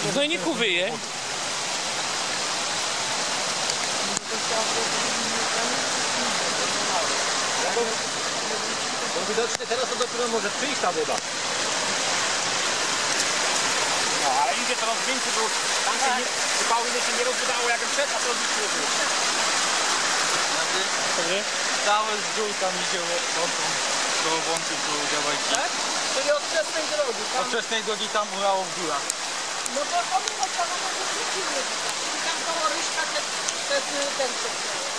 W gnojniku wyje. No widocznie teraz to dopiero może przyjść ta woda. No, ale idzie coraz więcej, bo tam się nie, zupełnie się nie rozbudało, jak przed, a to już nie było. Dobry? Całe z dół tam idzie do łączy do działajki. Tak? Czyli od wczesnej drogi. Od wczesnej drogi tam urało w górach. No to pomimo to, że nie tam koło Ryszka ten